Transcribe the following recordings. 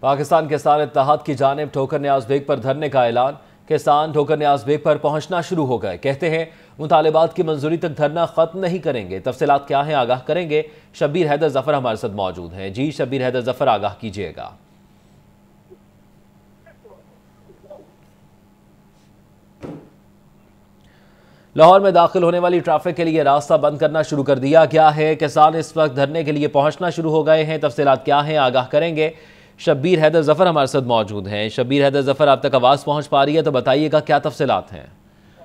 पाकिस्तान किसान इत्तेहाद की जानिब ठोकर नियाज बेग पर धरने का ऐलान। किसान ठोकर नियाज बेग पर पहुंचना शुरू हो गए। कहते हैं मुतालिबात की मंजूरी तक धरना खत्म नहीं करेंगे। तफसीलात क्या हैं आगाह करेंगे। शब्बीर हैदर जफर हमारे साथ मौजूद हैं। जी शब्बीर हैदर जफर, आगाह कीजिएगा। लाहौर में दाखिल होने वाली ट्रैफिक के लिए रास्ता बंद करना शुरू कर दिया गया है। किसान इस वक्त धरने के लिए पहुंचना शुरू हो गए हैं। तफसीलात क्या हैं आगाह करेंगे। शब्बीर हैदर जफर हमारे साथ मौजूद हैं। शब्बीर हैदर जफर, आप तक आवाज पहुंच पा रही है तो बताइएगा क्या तफसीलात हैं।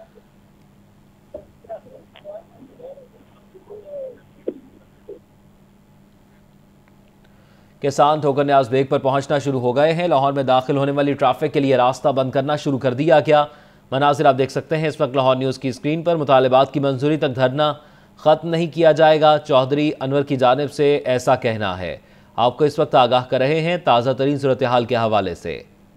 किसान ठोकर नियाज बेग पर पहुंचना शुरू हो गए हैं। लाहौर में दाखिल होने वाली ट्रैफिक के लिए रास्ता बंद करना शुरू कर दिया गया। मनाजिर आप देख सकते हैं इस वक्त लाहौर न्यूज़ की स्क्रीन पर। मुतालिबात की मंजूरी तक धरना ख़त्म नहीं किया जाएगा, चौधरी अनवर की जानिब से ऐसा कहना है। आपको इस वक्त आगाह कर रहे हैं ताज़ा तरीन सूरत हाल के हवाले से।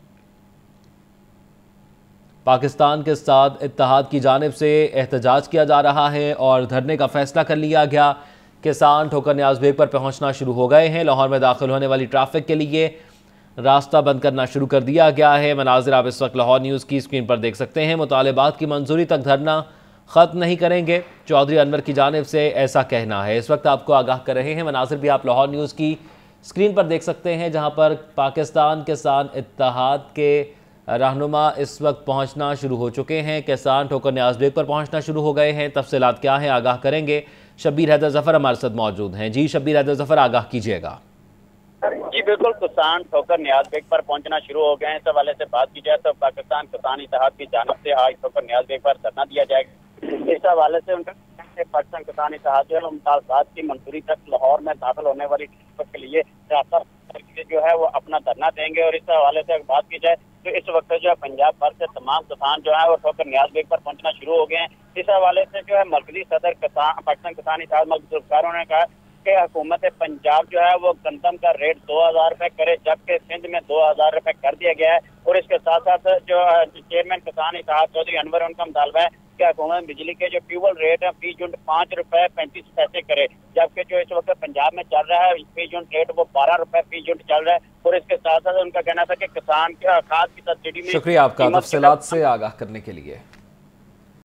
पाकिस्तान के साथ इत्तेहाद की जानिब से एहतजाज किया जा रहा है और धरने का फैसला कर लिया गया। किसान ठोकर नियाज बेग पर पहुंचना शुरू हो गए हैं। लाहौर में दाखिल होने वाली ट्रैफिक के लिए रास्ता बंद करना शुरू कर दिया गया है। मनाजिर आप इस वक्त लाहौर न्यूज़ की स्क्रीन पर देख सकते हैं। मुतालिबात की मंजूरी तक धरना ख़त्म नहीं करेंगे, चौधरी अनवर की जानिब से ऐसा कहना है। इस वक्त आपको आगाह कर रहे हैं। मनाजिर भी आप लाहौर न्यूज़ की स्क्रीन पर देख सकते हैं, जहां पर पाकिस्तान किसान इत्तेहाद के रहनुमा इस वक्त पहुंचना शुरू हो चुके हैं। किसान ठोकर नियाज बेग पर पहुंचना शुरू हो गए हैं। तफसीलात क्या हैं आगाह करेंगे। शब्बीर हैदर जफर हमारे साथ मौजूद हैं। जी शब्बीर हैदर जफर, आगाह कीजिएगा। जी बिल्कुल, किसान ठोकर नियाज बेग पर पहुंचना शुरू हो गए हैं। इस हवाले से बात की जाए तो पाकिस्तान किसान इत्तेहाद की जानिब से आज ठोकर नियाज बेग पर धरना दिया जाएगा। इस हवाले से उनका पाकिस्तान किसान इत्तेहाद जो है मुतालिबात की मंजूरी तक लाहौर में दाखिल होने वाली ट्रैफिक के लिए रास्ता जो है वो अपना धरना देंगे। और इस हवाले से बात की जाए तो इस वक्त जो है पंजाब भर से तमाम किसान जो है वो ठोकर नियाज बेग पर पहुंचना शुरू हो गए हैं। इस हवाले से जो है मरकजी सदर पाकिस्तान किसान इत्तेहाद मजदूर ने कहा कि हुकूमत पंजाब जो है वो गंदम का रेट 2000 रुपए करे, जबकि सिंध में 2000 रुपए कर दिया गया है। और इसके साथ साथ जो चेयरमैन किसान इत्तेहाद चौधरी अनवर, उनका मुतालबा है कि हुकूमत बिजली के जो फ्यूल रेट है फी यूनिट 5 रुपए 35 पैसे करे, जबकि जो इस वक्त पंजाब में चल रहा है फी यूनिट रेट वो 12 रुपए फी यूनिट चल रहा है। और इसके साथ साथ उनका कहना था कि किसान खाद की सब्सिडी में। शुक्रिया आपका तफसीलात से आगाह करने के लिए।